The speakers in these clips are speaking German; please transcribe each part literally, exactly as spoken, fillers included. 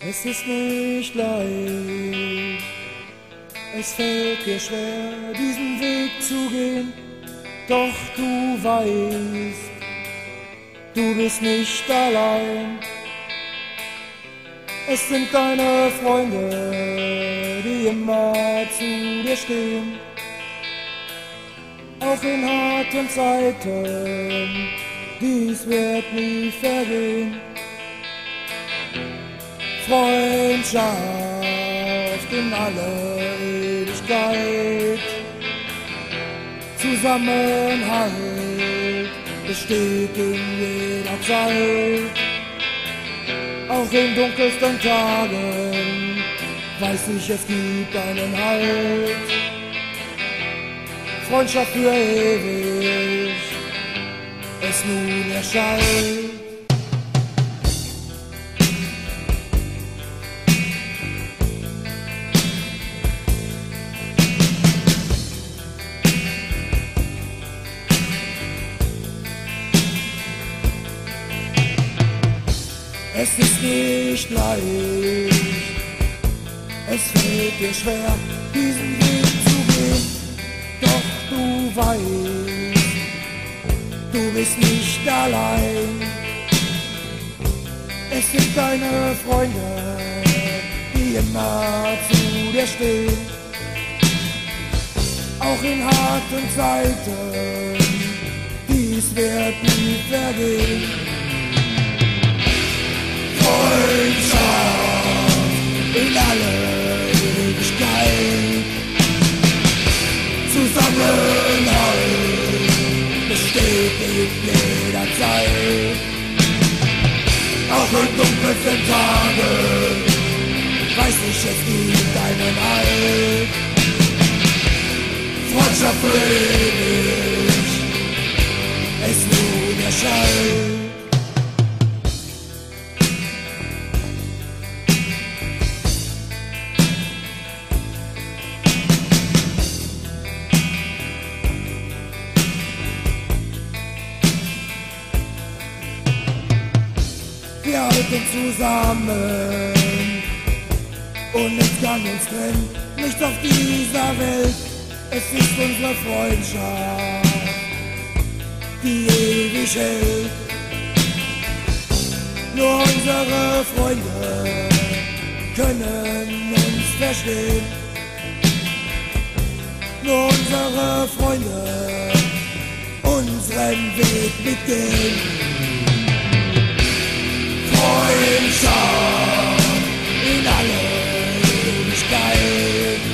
Es ist nicht leicht, es fällt dir schwer, diesen Weg zu gehen, doch du weißt, du bist nicht allein. Es sind deine Freunde, die immer zu dir stehen, auch in harten Zeiten, dies wird nie vergehen. Freundschaft in alle Ewigkeit, Zusammenhalt besteht in jeder Zeit. Auch in dunkelsten Tagen weiß ich, es gibt einen Halt. Freundschaft für ewig, es nun erscheint. Es ist nicht leicht, es fällt dir schwer, diesen Weg zu gehen, doch du weißt, du bist nicht allein. Es sind deine Freunde, die immer zu dir stehen, auch in harten Zeiten, dies wird nie vergehen. Freundschaft in alle Ewigkeit, Zusammenhalt besteht in jeder Zeit. Auch in dunkelsten Tagen weiß ich, es gibt einen Halt. Freundschaft für ewig, es nun erscheint. Wir halten zusammen und nichts kann uns trennen, nichts auf dieser Welt. Es ist unsere Freundschaft, die ewig hält. Nur unsere Freunde können uns verstehen. Nur unsere Freunde unseren Weg mitgehen. Freundschaft in alle Ewigkeit,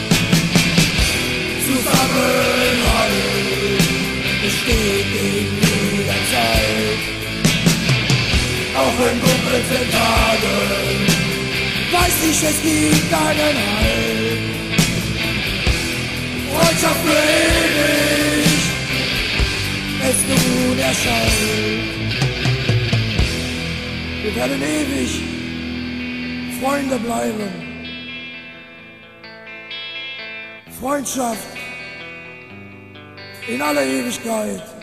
Zusammenhalt besteht in jeder Zeit. Auch in dunkelsten Tagen weiß ich, es gibt einen Halt. Freundschaft für ewig, es nun erscheint. Wir werden ewig Freunde bleiben. Freundschaft in aller Ewigkeit.